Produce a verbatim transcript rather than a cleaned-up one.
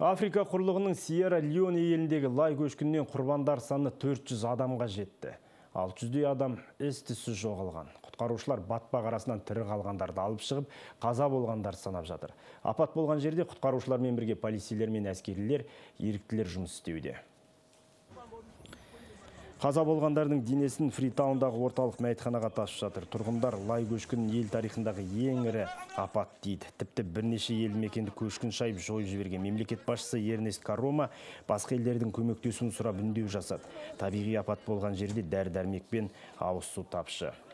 Африка құрлығының Сьерра-Леоне еліндегі лай көшкіннен құрбандар саны төрт жүз адамға жетті. алты жүздей адам із-түзсіз жоғалған. Құтқарушылар батпақ арасынан тірі қалғандарды алып шығып, қаза болғандар санап жатыр. Апат болған жерде құтқарушылармен бірге полицейлер мен әскерилер, еріктілер жұмыс істеуде. Қаза болғандардың денесін Фритаундағы орталық мәйітханаға тасып жатыр. Тұрғындар лай көшкінін ел тарихындағы ең ірі апат дейді. Тіпті бірнеше ел мекенді көшкін шайып жойып жіберген мемлекет басшысы Эрнест Каррома басқа елдердің көмектесуін сұрап үндеу жасады. Табиғи апат болған жерде дәрі-дәрмек пен ауыз су тапшы.